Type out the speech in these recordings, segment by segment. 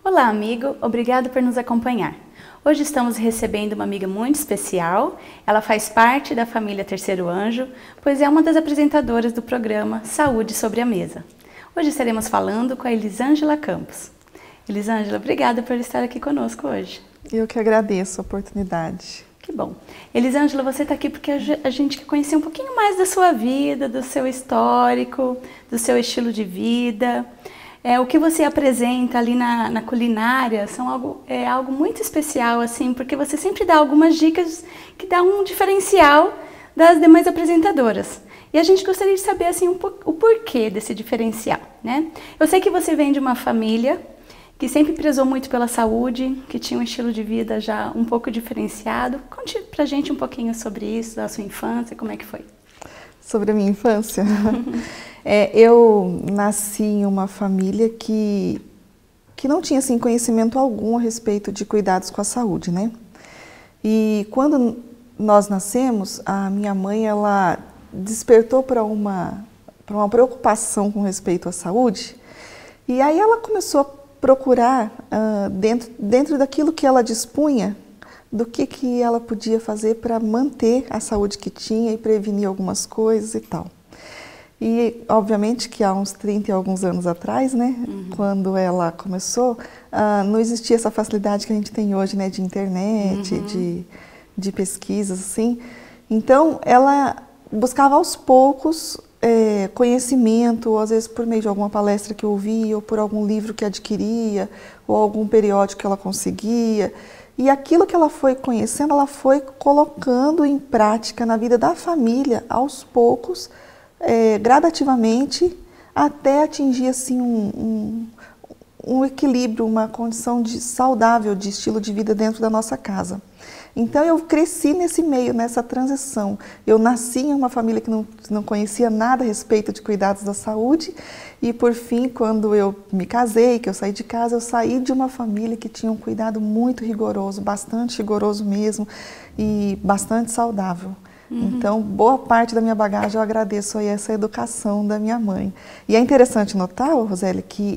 Olá, amigo! Obrigado por nos acompanhar. Hoje estamos recebendo uma amiga muito especial. Ela faz parte da família Terceiro Anjo, pois é uma das apresentadoras do programa Saúde sobre a Mesa. Hoje estaremos falando com a Elisângela Campos. Elisângela, obrigada por estar aqui conosco hoje. Eu que agradeço a oportunidade. Que bom. Elisângela, você está aqui porque a gente quer conhecer um pouquinho mais da sua vida, do seu histórico, do seu estilo de vida. O que você apresenta ali na culinária é algo muito especial, assim, porque você sempre dá algumas dicas que dá um diferencial das demais apresentadoras. E a gente gostaria de saber assim, o porquê desse diferencial, né? Eu sei que você vem de uma família que sempre prezou muito pela saúde, que tinha um estilo de vida já um pouco diferenciado. Conte pra gente um pouquinho sobre isso, da sua infância, como é que foi? Sobre a minha infância? Eu nasci em uma família que não tinha assim, conhecimento algum a respeito de cuidados com a saúde, né? E quando nós nascemos, a minha mãe ela despertou para uma preocupação com respeito à saúde, e aí ela começou a procurar dentro daquilo que ela dispunha, do que ela podia fazer para manter a saúde que tinha e prevenir algumas coisas e tal. E, obviamente, que há uns 30 e alguns anos atrás, né, quando ela começou, não existia essa facilidade que a gente tem hoje, né, de internet, de pesquisas, assim. Então, ela buscava aos poucos conhecimento, ou às vezes por meio de alguma palestra que ouvia, ou por algum livro que adquiria, ou algum periódico que ela conseguia. E aquilo que ela foi conhecendo, ela foi colocando em prática na vida da família, aos poucos, gradativamente, até atingir assim, um equilíbrio, uma condição saudável de estilo de vida dentro da nossa casa. Então eu cresci nesse meio, nessa transição. Eu nasci em uma família que não conhecia nada a respeito de cuidados da saúde e por fim, quando eu me casei, que eu saí de casa, eu saí de uma família que tinha um cuidado muito rigoroso, bastante rigoroso mesmo e bastante saudável. Então, boa parte da minha bagagem eu agradeço aí essa educação da minha mãe. E é interessante notar, Roseli, que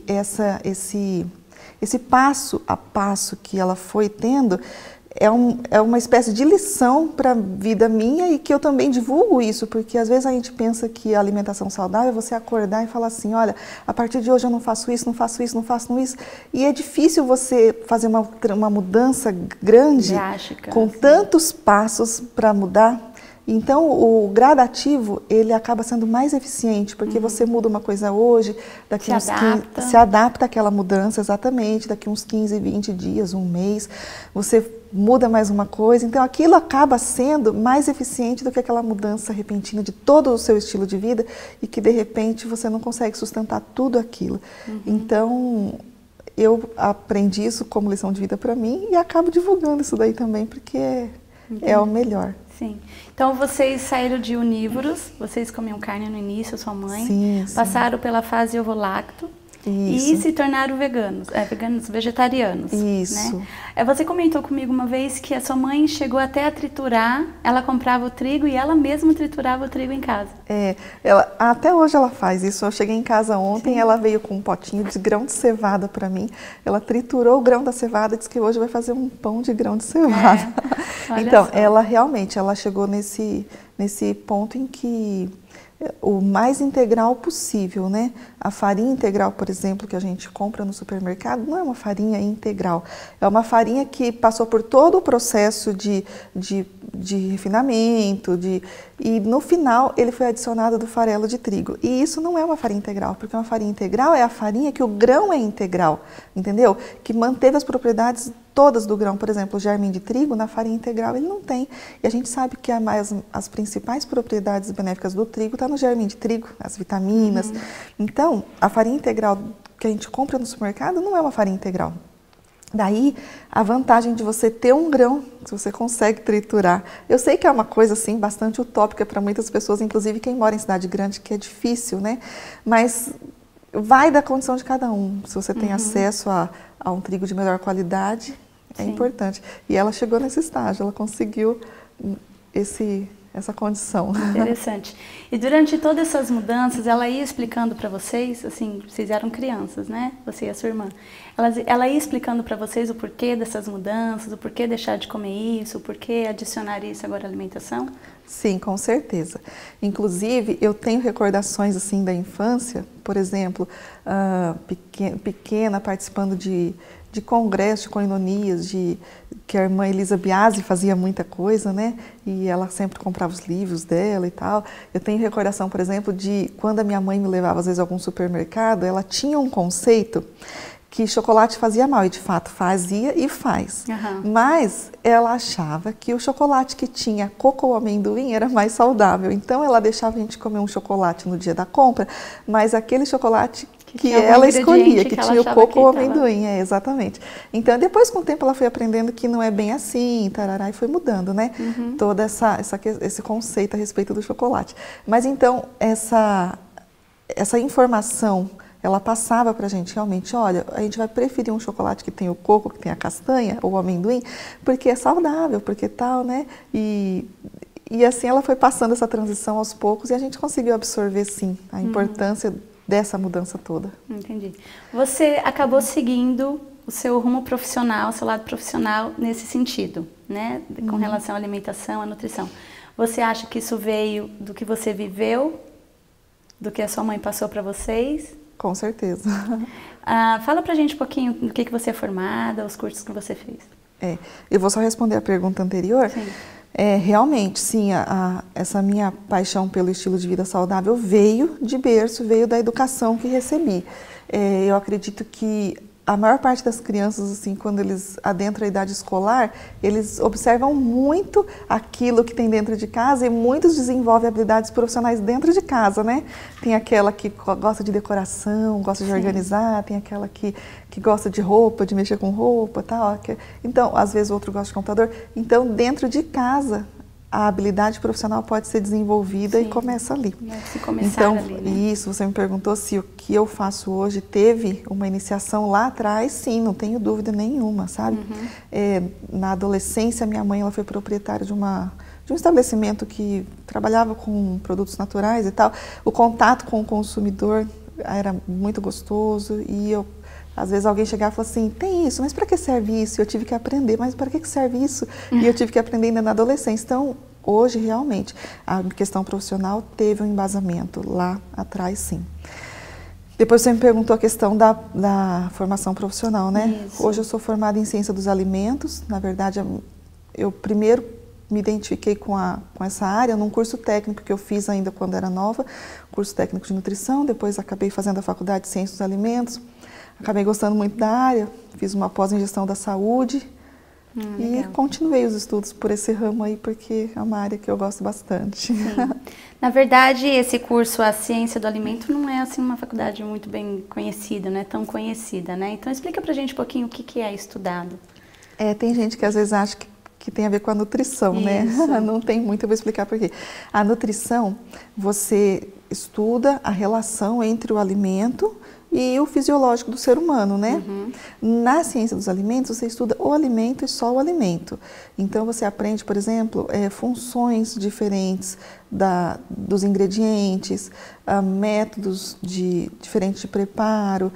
esse passo a passo que ela foi tendo é uma espécie de lição para a vida minha e que eu também divulgo isso, porque às vezes a gente pensa que a alimentação saudável é você acordar e falar assim, olha, a partir de hoje eu não faço isso, não faço isso, não faço isso. E é difícil você fazer uma mudança grande, drástica, com tantos passos para mudar. Então, o gradativo, ele acaba sendo mais eficiente, porque você muda uma coisa hoje, daqui se adapta àquela mudança, exatamente, daqui uns 15, 20 dias, um mês, você muda mais uma coisa, então aquilo acaba sendo mais eficiente do que aquela mudança repentina de todo o seu estilo de vida e que, de repente, você não consegue sustentar tudo aquilo. Então, eu aprendi isso como lição de vida para mim e acabo divulgando isso daí também, porque é o melhor. Sim. Então, vocês saíram de onívoros, vocês comiam carne no início, sua mãe, sim. Passaram pela fase ovo-lacto e se tornaram veganos, vegetarianos. Isso. Né? Você comentou comigo uma vez que a sua mãe chegou até a triturar, ela comprava o trigo e ela mesma triturava o trigo em casa. Até hoje ela faz isso. Eu cheguei em casa ontem, ela veio com um potinho de grão de cevada para mim. Ela triturou o grão da cevada e disse que hoje vai fazer um pão de grão de cevada. Então, ela realmente chegou nesse ponto em que o mais integral possível, né? A farinha integral, por exemplo, que a gente compra no supermercado, não é uma farinha integral. É uma farinha que passou por todo o processo de refinamento, e no final ele foi adicionado do farelo de trigo. E isso não é uma farinha integral, porque uma farinha integral é a farinha que o grão é integral, entendeu? Que manteve as propriedades todas do grão. Por exemplo, o germe de trigo, na farinha integral, ele não tem. E a gente sabe que as principais propriedades benéficas do trigo estão no germe de trigo, as vitaminas. Então, a farinha integral que a gente compra no supermercado não é uma farinha integral. Daí, a vantagem de você ter um grão, que você consegue triturar. Eu sei que é uma coisa, assim, bastante utópica para muitas pessoas, inclusive quem mora em cidade grande, que é difícil, né? Mas vai da condição de cada um. Se você tem acesso a um trigo de melhor qualidade, é importante. E ela chegou nesse estágio, ela conseguiu essa condição. Interessante. E durante todas essas mudanças, ela ia explicando para vocês, assim, vocês eram crianças, né? Você e a sua irmã. Ela ia explicando para vocês o porquê dessas mudanças, o porquê deixar de comer isso, o porquê adicionar isso agora à alimentação? Sim, com certeza. Inclusive, eu tenho recordações assim da infância, por exemplo, pequena participando de congressos, de coinonias, que a irmã Elisa Biasi fazia muita coisa, né? E ela sempre comprava os livros dela e tal. Eu tenho recordação, por exemplo, de quando a minha mãe me levava às vezes a algum supermercado, ela tinha um conceito que chocolate fazia mal, e de fato fazia e faz. Uhum. Mas ela achava que o chocolate que tinha coco ou amendoim era mais saudável. Então ela deixava a gente comer um chocolate no dia da compra, mas aquele chocolate que ela escolhia, que tinha o coco ou amendoim, exatamente. Então depois com o tempo ela foi aprendendo que não é bem assim, tarará, e foi mudando, né? Uhum. Todo esse conceito a respeito do chocolate. Mas então essa informação ela passava para a gente realmente, olha, a gente vai preferir um chocolate que tem o coco, que tem a castanha ou o amendoim, porque é saudável, porque tal, né? E assim ela foi passando essa transição aos poucos e a gente conseguiu absorver, sim, a importância dessa mudança toda. Entendi. Você acabou seguindo o seu rumo profissional, o seu lado profissional nesse sentido, né? Com relação à alimentação, à nutrição. Você acha que isso veio do que você viveu, do que a sua mãe passou para vocês? Com certeza. Fala pra gente um pouquinho do que você é formada, os cursos que você fez. Eu vou só responder a pergunta anterior. Sim. Realmente, sim, essa minha paixão pelo estilo de vida saudável veio de berço, veio da educação que recebi. Eu acredito que a maior parte das crianças, assim, quando eles adentram a idade escolar, eles observam muito aquilo que tem dentro de casa e muitos desenvolvem habilidades profissionais dentro de casa, né? Tem aquela que gosta de decoração, gosta de organizar, tem aquela que gosta de roupa, de mexer com roupa, tal. Então, às vezes o outro gosta de computador. Então, dentro de casa, a habilidade profissional pode ser desenvolvida. Sim. E começa ali. Se começar então, ali, né? Isso, você me perguntou se o que eu faço hoje teve uma iniciação lá atrás, sim, não tenho dúvida nenhuma, sabe? Na adolescência, minha mãe ela foi proprietária de um estabelecimento que trabalhava com produtos naturais e tal. O contato com o consumidor era muito gostoso e às vezes alguém chegava e falava assim, tem isso, mas para que serve isso? Eu tive que aprender, mas para que serve isso? E eu tive que aprender ainda na adolescência. Então, hoje, realmente, a questão profissional teve um embasamento lá atrás, sim. Depois você me perguntou a questão da formação profissional, né? Isso. Hoje eu sou formada em ciência dos alimentos. Na verdade, eu primeiro me identifiquei com essa área num curso técnico que eu fiz ainda quando era nova, curso técnico de nutrição, depois acabei fazendo a faculdade de ciência dos alimentos. Acabei gostando muito da área, fiz uma pós em gestão da saúde e continuei os estudos por esse ramo aí, porque é uma área que eu gosto bastante. Sim. Na verdade, esse curso, a ciência do alimento, não é assim uma faculdade muito bem conhecida, não é tão conhecida, né? Então explica pra gente um pouquinho o que é estudado. Tem gente que às vezes acha que tem a ver com a nutrição, Isso. né? Não tem muito, eu vou explicar por quê. A nutrição, você estuda a relação entre o alimento e o fisiológico do ser humano, né? Na ciência dos alimentos, você estuda o alimento e só o alimento. Então, você aprende, por exemplo, funções diferentes dos ingredientes, métodos diferentes de preparo,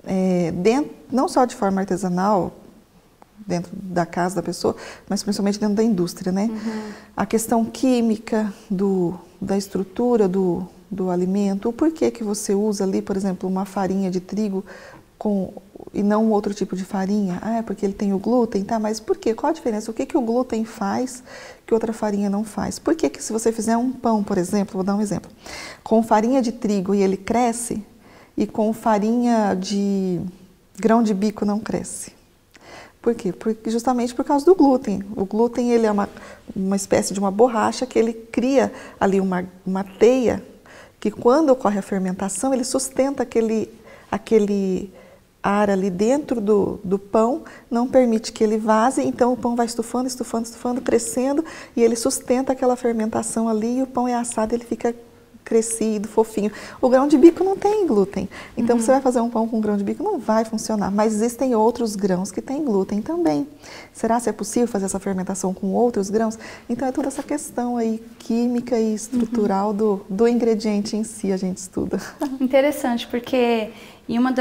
não só de forma artesanal, dentro da casa da pessoa, mas principalmente dentro da indústria, né? A questão química da estrutura do alimento, o porquê que você usa ali, por exemplo, uma farinha de trigo e não outro tipo de farinha. É porque ele tem o glúten, tá? Mas por quê? Qual a diferença? O que o glúten faz que outra farinha não faz? Por que se você fizer um pão, por exemplo, vou dar um exemplo, com farinha de trigo e ele cresce, e com farinha de grão de bico não cresce? Por quê? Justamente por causa do glúten. O glúten ele é uma espécie de uma borracha que ele cria ali uma teia que quando ocorre a fermentação, ele sustenta aquele ar ali dentro do pão, não permite que ele vaze, então o pão vai estufando, estufando, estufando, crescendo, e ele sustenta aquela fermentação ali, e o pão é assado, ele fica crescido, fofinho. O grão de bico não tem glúten. Então, você vai fazer um pão com grão de bico, não vai funcionar. Mas existem outros grãos que têm glúten também. Será que é possível fazer essa fermentação com outros grãos? Então, é toda essa questão aí, química e estrutural do ingrediente em si, a gente estuda. Interessante, porque em uma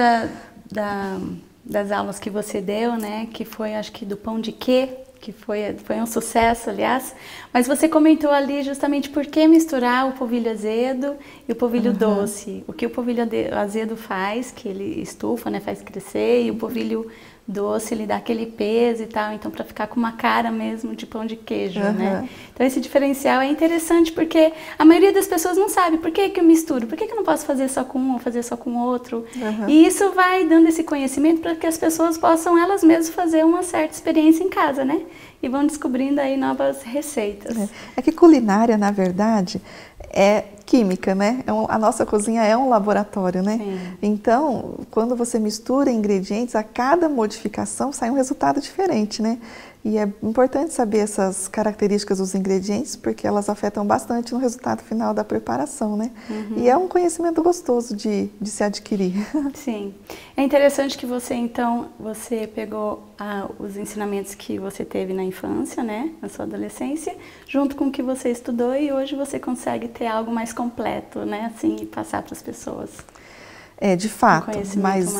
das aulas que você deu, né, que foi, acho que do pão de quê, que foi um sucesso, aliás, mas você comentou ali justamente por que misturar o polvilho azedo e o polvilho doce. O que o polvilho azedo faz, que ele estufa, né, faz crescer, e o polvilho doce, ele dá aquele peso e tal, então para ficar com uma cara mesmo de pão de queijo, né? Então esse diferencial é interessante porque a maioria das pessoas não sabe por que eu misturo, por que eu não posso fazer só com um ou fazer só com o outro. E isso vai dando esse conhecimento para que as pessoas possam elas mesmas fazer uma certa experiência em casa, né? E vão descobrindo aí novas receitas. É que culinária, na verdade, é química, né? A nossa cozinha é um laboratório, né? Sim. Então, quando você mistura ingredientes, a cada modificação sai um resultado diferente, né? E é importante saber essas características dos ingredientes, porque elas afetam bastante no resultado final da preparação, né? E é um conhecimento gostoso de se adquirir. Sim. É interessante que você, então, você pegou os ensinamentos que você teve na infância, né? Na sua adolescência, junto com o que você estudou e hoje você consegue ter algo mais completo, né? Assim, e passar para as pessoas. É, de fato, mas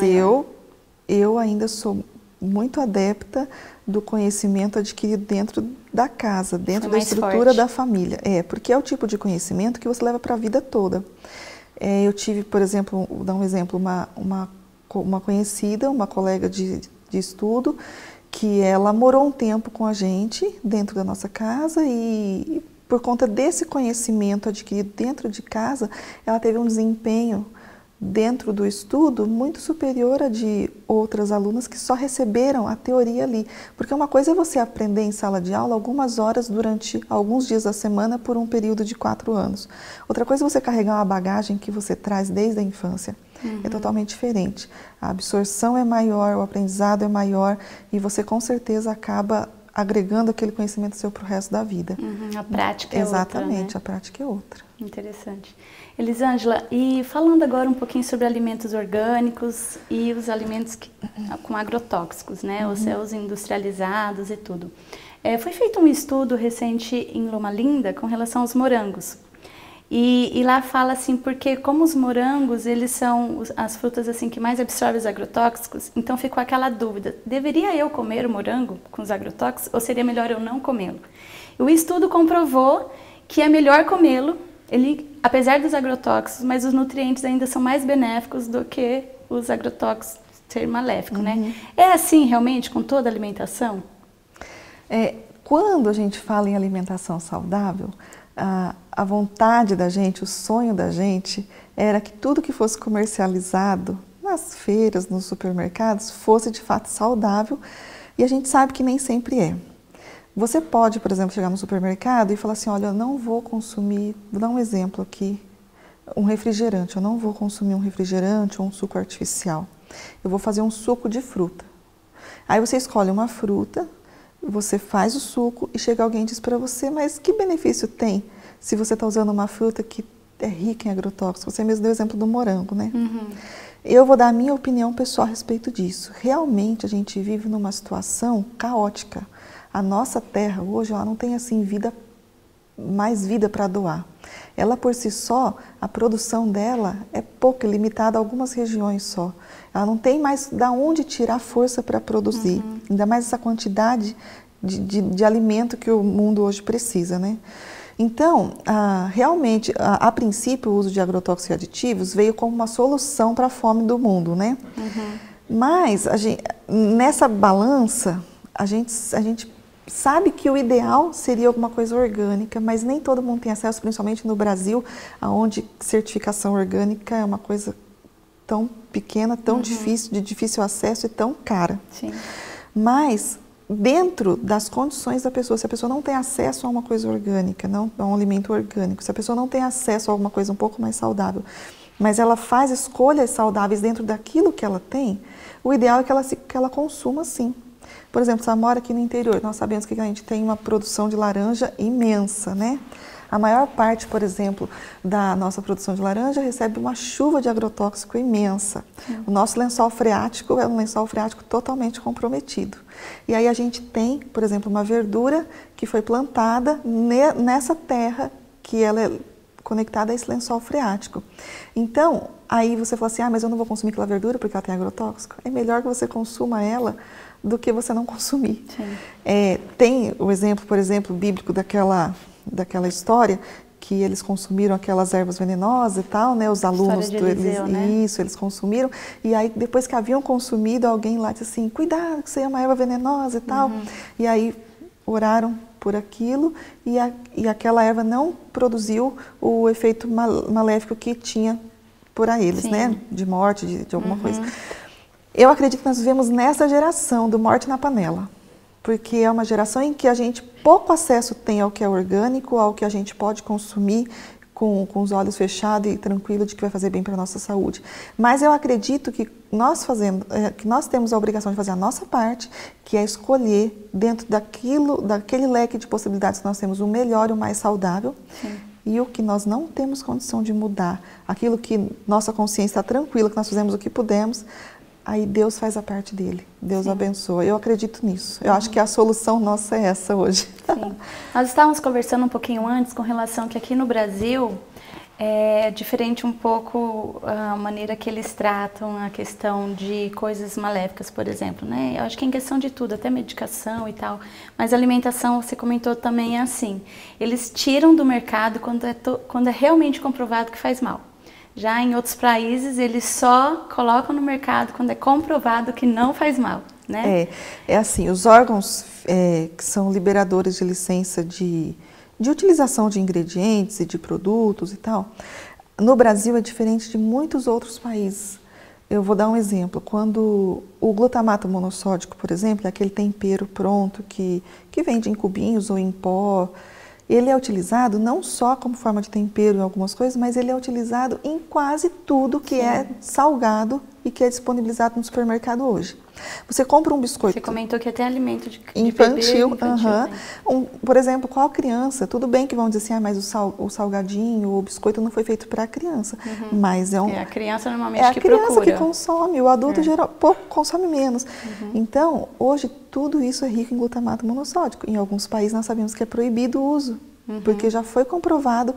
eu ainda sou muito adepta do conhecimento adquirido dentro da casa, dentro da estrutura da família. Porque é o tipo de conhecimento que você leva para a vida toda. Eu tive, por exemplo, vou dar um exemplo, uma conhecida, uma colega de estudo, que ela morou um tempo com a gente dentro da nossa casa e por conta desse conhecimento adquirido dentro de casa, ela teve um desempenho dentro do estudo muito superior a de outras alunas que só receberam a teoria ali. Porque uma coisa é você aprender em sala de aula algumas horas durante alguns dias da semana por um período de 4 anos. Outra coisa é você carregar uma bagagem que você traz desde a infância. É totalmente diferente. A absorção é maior, o aprendizado é maior e você com certeza acaba agregando aquele conhecimento seu para o resto da vida. A prática é outra, Exatamente, né? A prática é outra. Interessante. Elisângela, e falando agora um pouquinho sobre alimentos orgânicos e os alimentos com agrotóxicos, né? Os industrializados e tudo. Foi feito um estudo recente em Loma Linda com relação aos morangos. E lá fala assim, porque como os morangos, eles são as frutas assim que mais absorvem os agrotóxicos, então ficou aquela dúvida, deveria eu comer o morango com os agrotóxicos ou seria melhor eu não comê-lo? O estudo comprovou que é melhor comê-lo, apesar dos agrotóxicos, mas os nutrientes ainda são mais benéficos do que os agrotóxicos ser maléficos, né? É assim realmente com toda a alimentação? Quando a gente fala em alimentação saudável, a vontade da gente, o sonho da gente era que tudo que fosse comercializado nas feiras, nos supermercados, fosse de fato saudável e a gente sabe que nem sempre é. Você pode, por exemplo, chegar no supermercado e falar assim, olha, eu não vou consumir, vou dar um exemplo aqui, um refrigerante, eu não vou consumir um refrigerante ou um suco artificial, eu vou fazer um suco de fruta. Aí você escolhe uma fruta, você faz o suco e chega alguém e diz para você, mas que benefício tem se você está usando uma fruta que é rica em agrotóxicos? Você mesmo deu o exemplo do morango, né? Eu vou dar a minha opinião pessoal a respeito disso. Realmente a gente vive numa situação caótica. A nossa terra hoje ela não tem assim mais vida para doar. Ela por si só, a produção dela é pouca, limitada a algumas regiões só. Ela não tem mais de onde tirar força para produzir, ainda mais essa quantidade de alimento que o mundo hoje precisa, né? Então, realmente, a princípio, o uso de agrotóxicos e aditivos veio como uma solução para a fome do mundo, né? Mas, nessa balança, a gente sabe que o ideal seria alguma coisa orgânica, mas nem todo mundo tem acesso, principalmente no Brasil, onde certificação orgânica é uma coisa tão pequena, tão difícil, de difícil acesso e tão cara. Sim. Mas, dentro das condições da pessoa, se a pessoa não tem acesso a uma coisa orgânica, não a um alimento orgânico, se a pessoa não tem acesso a alguma coisa um pouco mais saudável, mas ela faz escolhas saudáveis dentro daquilo que ela tem, o ideal é que ela consuma sim. Por exemplo, se ela mora aqui no interior, nós sabemos que a gente tem uma produção de laranja imensa, né? A maior parte, por exemplo, da nossa produção de laranja recebe uma chuva de agrotóxico imensa. O nosso lençol freático é um lençol freático totalmente comprometido. E aí a gente tem, por exemplo, uma verdura que foi plantada nessa terra que ela é conectada a esse lençol freático. Então, aí você fala assim, mas eu não vou consumir aquela verdura porque ela tem agrotóxico. É melhor que você consuma ela do que você não consumir. Tem o exemplo, por exemplo, bíblico daquela história que eles consumiram aquelas ervas venenosas e tal, né? Os alunos de Eliseu, né? Isso, eles consumiram. E aí, depois que haviam consumido, alguém lá disse assim, cuidado, que isso aí é uma erva venenosa e tal. E aí, oraram por aquilo e aquela erva não produziu o efeito maléfico que tinha por eles, né? De morte, de alguma coisa. Eu acredito que nós vivemos nessa geração do morte na panela. Porque é uma geração em que a gente pouco acesso tem ao que é orgânico, ao que a gente pode consumir com os olhos fechados e tranquilo de que vai fazer bem para a nossa saúde. Mas eu acredito que nós temos a obrigação de fazer a nossa parte, que é escolher dentro daquele leque de possibilidades que nós temos o melhor e o mais saudável. E o que nós não temos condição de mudar, aquilo que nossa consciência está tranquila, que nós fizemos o que pudemos, aí Deus faz a parte dele, Deus abençoa. Eu acredito nisso. Eu acho que a solução nossa é essa hoje. Sim. Nós estávamos conversando um pouquinho antes com relação que aqui no Brasil é diferente um pouco a maneira que eles tratam a questão de coisas maléficas, por exemplo, né? Eu acho que em questão de tudo, até medicação e tal, mas alimentação, você comentou também, é assim, eles tiram do mercado quando é realmente comprovado que faz mal. Já em outros países, eles só colocam no mercado quando é comprovado que não faz mal, né? É assim, os órgãos que são liberadores de licença de utilização de ingredientes e de produtos e tal, no Brasil é diferente de muitos outros países. Eu vou dar um exemplo. Quando o glutamato monossódico, por exemplo, é aquele tempero pronto que vende em cubinhos ou em pó, ele é utilizado não só como forma de tempero em algumas coisas, mas ele é utilizado em quase tudo que é salgado e que é disponibilizado no supermercado hoje. Você compra um biscoito... Você comentou que até alimento de infantil. Por exemplo, qual criança? Tudo bem que vão dizer assim, mas o salgadinho, o biscoito não foi feito para a criança. Mas é a criança normalmente é a que criança procura. que consome, o adulto geral pouco consome menos. Então, hoje tudo isso é rico em glutamato monossódico. Em alguns países nós sabemos que é proibido o uso. Porque já foi comprovado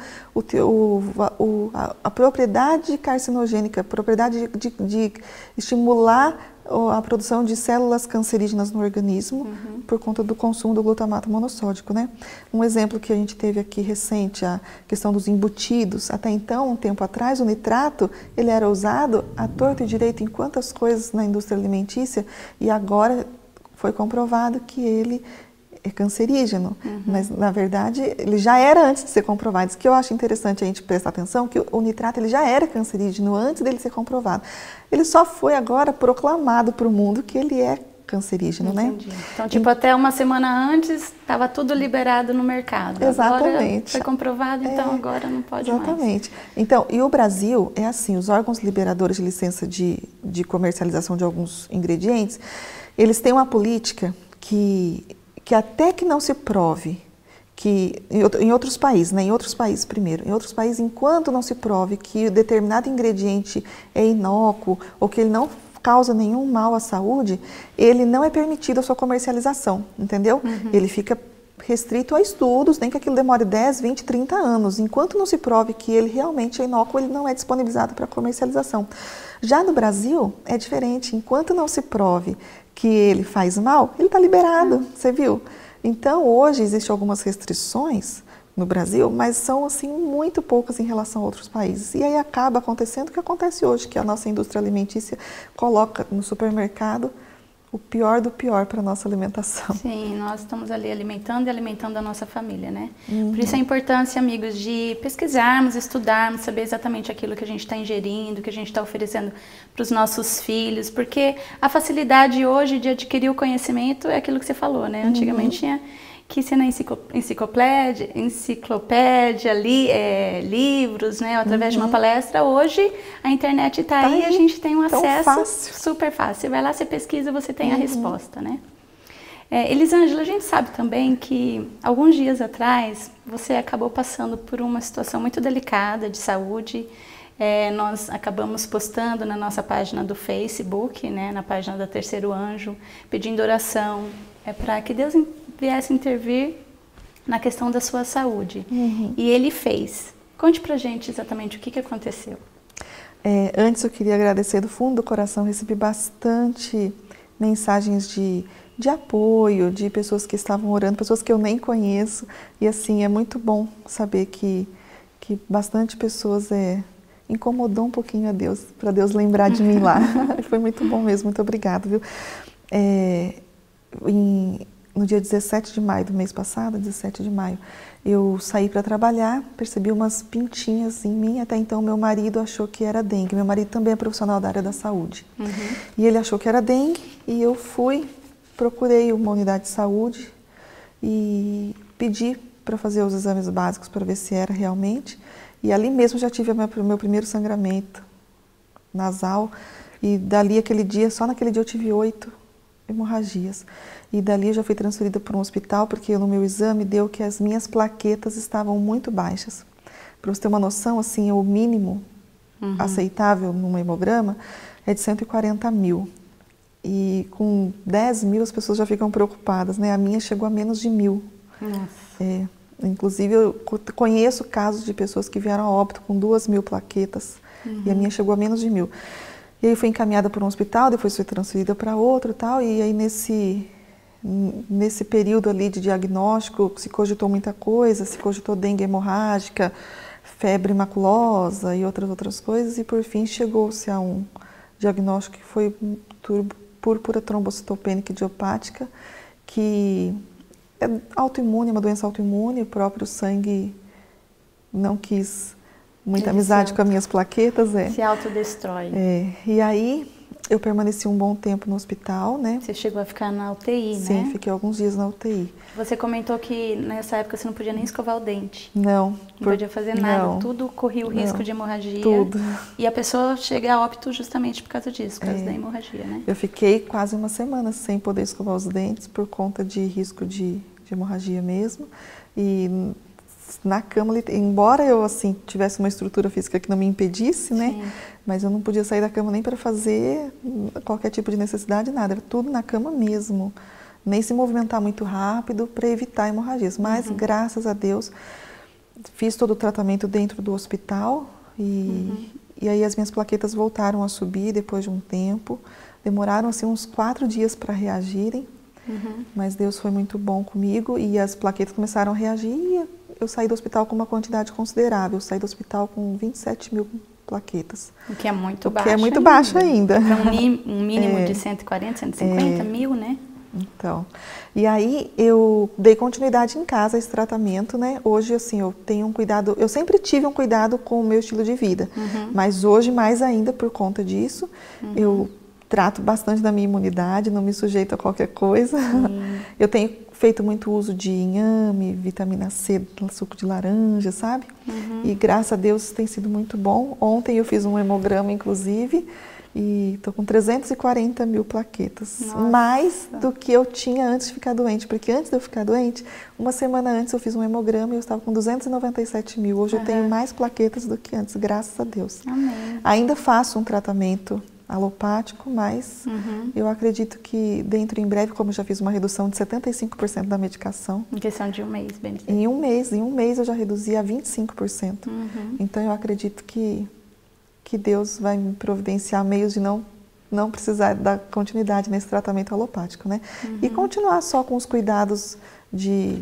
a propriedade carcinogênica, a propriedade de estimular a produção de células cancerígenas no organismo por conta do consumo do glutamato monossódico, né? Um exemplo que a gente teve aqui recente, a questão dos embutidos. Até então, um tempo atrás, o nitrato, ele era usado à torto e direito em quantas coisas na indústria alimentícia e agora foi comprovado que ele é cancerígeno, mas na verdade ele já era antes de ser comprovado. Isso que eu acho interessante a gente prestar atenção, que o nitrato ele já era cancerígeno antes dele ser comprovado. Ele só foi agora proclamado para o mundo que ele é cancerígeno, Entendi. né? Então, tipo, até uma semana antes estava tudo liberado no mercado. Exatamente. Agora foi comprovado, então agora não pode mais. Exatamente. Então, e o Brasil é assim, os órgãos liberadores de licença de comercialização de alguns ingredientes, eles têm uma política que até que não se prove que, em outros países, né? Em outros países primeiro, em outros países, enquanto não se prove que determinado ingrediente é inócuo ou que ele não causa nenhum mal à saúde, ele não é permitido a sua comercialização, entendeu? Ele fica restrito a estudos, nem que aquilo demore 10, 20, 30 anos. Enquanto não se prove que ele realmente é inócuo, ele não é disponibilizado para comercialização. Já no Brasil, é diferente. Enquanto não se prove que ele faz mal, ele está liberado, você viu? Então, hoje existem algumas restrições no Brasil, mas são assim muito poucas em relação a outros países. E aí acaba acontecendo o que acontece hoje, que a nossa indústria alimentícia coloca no supermercado o pior do pior para a nossa alimentação. Sim, nós estamos ali alimentando e alimentando a nossa família, né? Por isso a importância, amigos, de pesquisarmos, estudarmos, saber exatamente aquilo que a gente está ingerindo, que a gente está oferecendo para os nossos filhos, porque a facilidade hoje de adquirir o conhecimento é aquilo que você falou, né? Antigamente tinha que ser na enciclopédia, livros, né? Ou através de uma palestra. Hoje a internet está aí e a gente tem um acesso super fácil. Você vai lá, você pesquisa, você tem a resposta, né? Elisângela, a gente sabe também que alguns dias atrás você acabou passando por uma situação muito delicada de saúde. Nós acabamos postando na nossa página do Facebook, né, na página da Terceiro Anjo, pedindo oração para que Deus viesse intervir na questão da sua saúde. E Ele fez. Conte pra gente exatamente o que aconteceu. Antes eu queria agradecer do fundo do coração, recebi bastante mensagens de apoio, de pessoas que estavam orando, pessoas que eu nem conheço. E assim, é muito bom saber que bastante pessoas incomodou um pouquinho a Deus, para Deus lembrar de mim lá. Foi muito bom mesmo, muito obrigado, viu? No dia 17 de maio do mês passado, 17 de maio, eu saí para trabalhar, percebi umas pintinhas em mim. Até então meu marido achou que era dengue. Meu marido também é profissional da área da saúde. E ele achou que era dengue e eu procurei uma unidade de saúde e pedi para fazer os exames básicos para ver se era realmente. E ali mesmo já tive o meu primeiro sangramento nasal. E dali aquele dia, só naquele dia eu tive 8 hemorragias. E dali eu já fui transferida para um hospital, porque no meu exame deu que as minhas plaquetas estavam muito baixas. Para você ter uma noção, assim, o mínimo aceitável num hemograma é de 140 mil. E com 10 mil as pessoas já ficam preocupadas, né? A minha chegou a menos de 1000. Nossa. Inclusive eu conheço casos de pessoas que vieram a óbito com 2.000 plaquetas e a minha chegou a menos de 1000. E aí fui encaminhada para um hospital, depois fui transferida para outro e tal. E aí nesse período ali de diagnóstico se cogitou muita coisa, se cogitou dengue hemorrágica, febre maculosa e outras coisas. E por fim chegou-se a um diagnóstico que foi púrpura trombocitopênica idiopática, que é autoimune, uma doença autoimune. O próprio sangue não quis muita amizade com as minhas plaquetas. Se autodestrói. E aí eu permaneci um bom tempo no hospital, né? Você chegou a ficar na UTI, né? Sim, fiquei alguns dias na UTI. Você comentou que nessa época você não podia nem escovar o dente. Não. Não podia fazer nada, tudo corria o risco de hemorragia. Tudo. E a pessoa chega a óbito justamente por causa disso, por causa da hemorragia, né? Eu fiquei quase uma semana sem poder escovar os dentes por conta de risco de hemorragia mesmo. E na cama, embora eu assim tivesse uma estrutura física que não me impedisse, né? Sim. Mas eu não podia sair da cama nem para fazer qualquer tipo de necessidade, nada. Era tudo na cama mesmo. Nem se movimentar muito rápido para evitar hemorragias. Mas, graças a Deus, fiz todo o tratamento dentro do hospital e aí as minhas plaquetas voltaram a subir depois de um tempo. Demoraram assim uns 4 dias para reagirem, mas Deus foi muito bom comigo e as plaquetas começaram a reagir e eu saí do hospital com uma quantidade considerável. Eu saí do hospital com 27.000 plaquetas. O que é muito baixo. O que é muito baixo ainda. Para um mínimo de 140, 150 mil, né? Então, e aí eu dei continuidade em casa a esse tratamento, né? Hoje, assim, eu tenho um cuidado, eu sempre tive um cuidado com o meu estilo de vida, mas hoje mais ainda por conta disso, eu trato bastante da minha imunidade, não me sujeito a qualquer coisa. Eu tenho feito muito uso de inhame, vitamina C, suco de laranja, sabe? E graças a Deus tem sido muito bom. Ontem eu fiz um hemograma, inclusive, e estou com 340.000 plaquetas. Nossa. Mais do que eu tinha antes de ficar doente, porque antes de eu ficar doente, uma semana antes eu fiz um hemograma e eu estava com 297.000. Hoje eu tenho mais plaquetas do que antes, graças a Deus. Amém. Ainda faço um tratamento alopático, mas eu acredito que dentro em breve, como eu já fiz uma redução de 75% da medicação. Em questão de um mês, bem dizer. Em um mês eu já reduzi a 25%. Então eu acredito que Deus vai me providenciar meios de não precisar dar continuidade nesse tratamento alopático, né? E continuar só com os cuidados de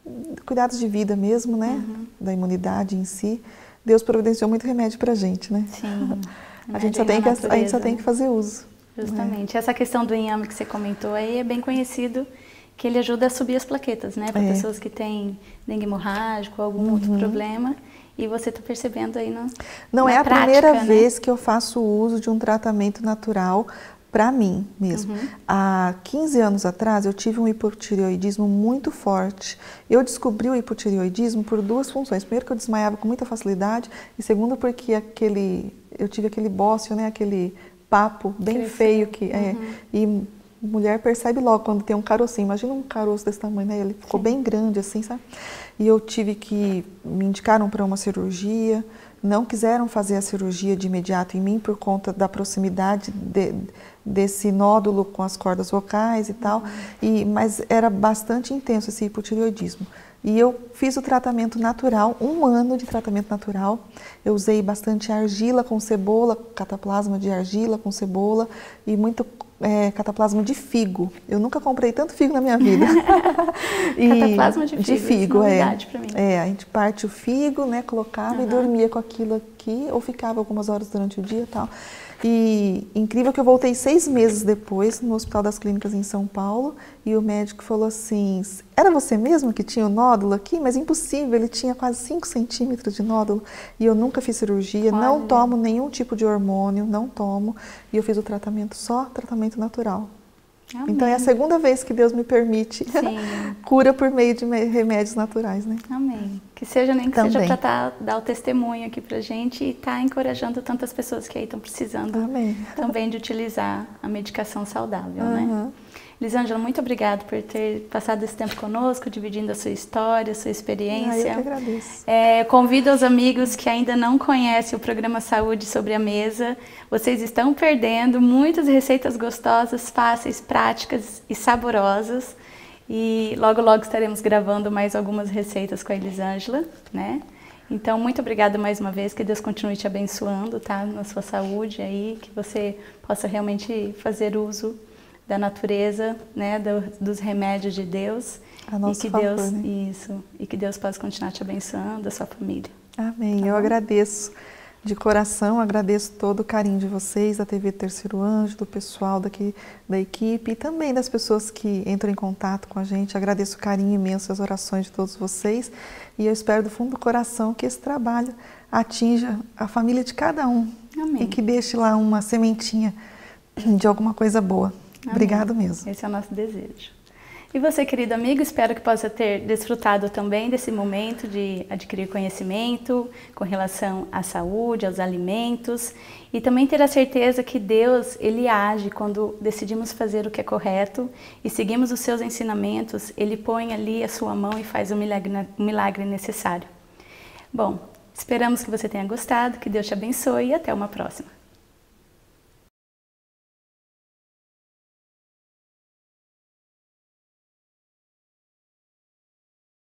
vida mesmo, né? Da imunidade em si. Deus providenciou muito remédio pra gente, né? Sim. A gente só tem que fazer uso. Justamente. Essa questão do inhame que você comentou aí é bem conhecido, que ele ajuda a subir as plaquetas, né? Para pessoas que têm dengue hemorrágico ou algum outro problema. E você está percebendo aí Não é a prática, primeira né? vez que eu faço uso de um tratamento natural para mim mesmo. Há 15 anos atrás eu tive um hipotireoidismo muito forte. Eu descobri o hipotireoidismo por 2 funções. Primeiro, que eu desmaiava com muita facilidade, e segundo, porque eu tive aquele bócio, né, aquele papo bem feio e mulher percebe logo quando tem um carocinho. Imagina um caroço desse tamanho, né? Ele ficou bem grande assim, sabe? E eu tive que, me indicaram para uma cirurgia, não quiseram fazer a cirurgia de imediato em mim por conta da proximidade desse nódulo com as cordas vocais e tal, mas era bastante intenso esse hipotireoidismo. E eu fiz o tratamento natural, 1 ano de tratamento natural. Eu usei bastante argila com cebola, cataplasma de argila com cebola e muito cataplasma de figo. Eu nunca comprei tanto figo na minha vida. Cataplasma de figo, de figo, isso é novidade pra mim. A gente parte o figo, né, colocava e dormia com aquilo aqui, ou ficava algumas horas durante o dia e tal. E incrível que eu voltei 6 meses depois no Hospital das Clínicas em São Paulo e o médico falou assim, era você mesmo que tinha o nódulo aqui? Mas impossível, ele tinha quase 5 centímetros de nódulo e eu nunca fiz cirurgia, não tomo nenhum tipo de hormônio, não tomo, e eu fiz o tratamento, só tratamento natural. Amém. Então é a 2ª vez que Deus me permite cura por meio de remédios naturais, né? Amém. Que seja, nem que seja para dar o testemunho aqui pra gente e estar encorajando tantas pessoas que aí estão precisando também de utilizar a medicação saudável, né? Elisângela, muito obrigada por ter passado esse tempo conosco, dividindo a sua história, a sua experiência. Eu que agradeço. Convido os amigos que ainda não conhecem o programa Saúde Sobre a Mesa. Vocês estão perdendo muitas receitas gostosas, fáceis, práticas e saborosas. E logo, logo estaremos gravando mais algumas receitas com a Elisângela, né? Então, muito obrigada mais uma vez, que Deus continue te abençoando, tá? Na sua saúde aí, que você possa realmente fazer uso da natureza, né, dos remédios de Deus, a nosso favor, Deus, né? e que Deus possa continuar te abençoando, a sua família. Amém. Tá, eu agradeço de coração, agradeço todo o carinho de vocês, da TV Terceiro Anjo, do pessoal daqui da equipe e também das pessoas que entram em contato com a gente. Agradeço o carinho imenso, as orações de todos vocês e eu espero do fundo do coração que esse trabalho atinja a família de cada um. Amém. E que deixe lá uma sementinha de alguma coisa boa. Amém. Obrigado mesmo. Esse é o nosso desejo. E você, querido amigo, espero que possa ter desfrutado também desse momento de adquirir conhecimento com relação à saúde, aos alimentos e também ter a certeza que Deus, Ele age quando decidimos fazer o que é correto e seguimos os seus ensinamentos, Ele põe ali a sua mão e faz o milagre necessário. Bom, esperamos que você tenha gostado, que Deus te abençoe e até uma próxima.